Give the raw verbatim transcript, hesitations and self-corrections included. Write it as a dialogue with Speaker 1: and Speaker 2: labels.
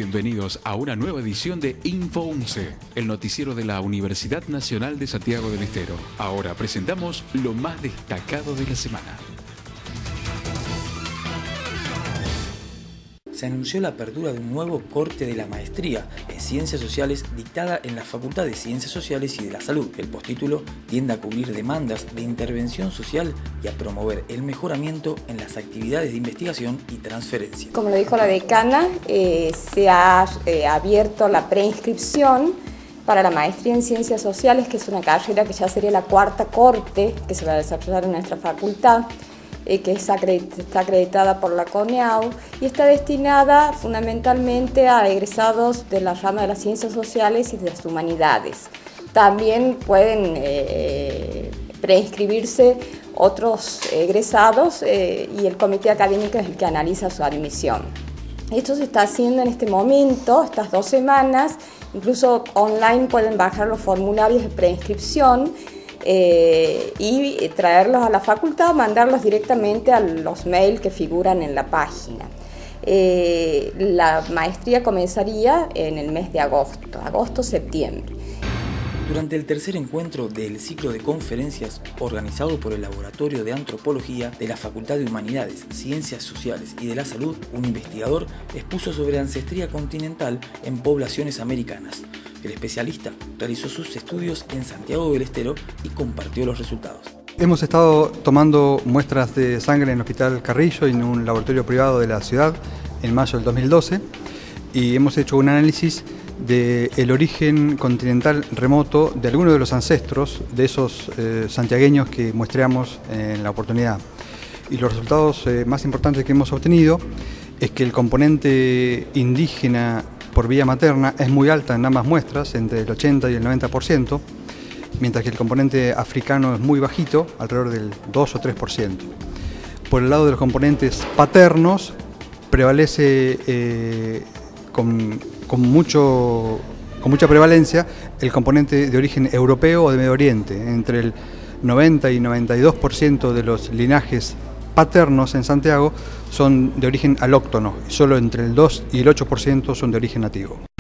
Speaker 1: Bienvenidos a una nueva edición de Info once, el noticiero de la Universidad Nacional de Santiago del Estero. Ahora presentamos lo más destacado de la semana.
Speaker 2: Se anunció la apertura de un nuevo corte de la maestría en Ciencias Sociales dictada en la Facultad de Ciencias Sociales y de la Salud. El postítulo tiende a cubrir demandas de intervención social y a promover el mejoramiento en las actividades de investigación y transferencia.
Speaker 3: Como lo dijo la decana, eh, se ha eh, abierto la preinscripción para la maestría en Ciencias Sociales, que es una carrera que ya sería la cuarta corte que se va a desarrollar en nuestra facultad, eh, que es acredit- está acreditada por la CONEAU y está destinada fundamentalmente a egresados de la rama de las Ciencias Sociales y de las Humanidades. También pueden eh, preinscribirse otros egresados eh, y el comité académico es el que analiza su admisión. Esto se está haciendo en este momento, estas dos semanas, incluso online pueden bajar los formularios de preinscripción eh, y traerlos a la facultad o mandarlos directamente a los mails que figuran en la página. Eh, la maestría comenzaría en el mes de agosto, agosto-septiembre.
Speaker 2: Durante el tercer encuentro del ciclo de conferencias organizado por el Laboratorio de Antropología de la Facultad de Humanidades, Ciencias Sociales y de la Salud, un investigador expuso sobre ancestría continental en poblaciones americanas. El especialista realizó sus estudios en Santiago del Estero y compartió los resultados.
Speaker 4: Hemos estado tomando muestras de sangre en el Hospital Carrillo y en un laboratorio privado de la ciudad en mayo del dos mil doce y hemos hecho un análisis del origen continental remoto de algunos de los ancestros de esos eh, santiagueños que muestreamos en la oportunidad. Y los resultados eh, más importantes que hemos obtenido es que el componente indígena por vía materna es muy alta en ambas muestras, entre el ochenta y el noventa por ciento, mientras que el componente africano es muy bajito, alrededor del dos o tres por ciento. Por el lado de los componentes paternos, prevalece eh, con, con, mucho, con mucha prevalencia el componente de origen europeo o de Medio Oriente. Entre el noventa y noventa y dos por ciento de los linajes paternos en Santiago son de origen alóctono, solo entre el dos y el ocho por ciento son de origen nativo.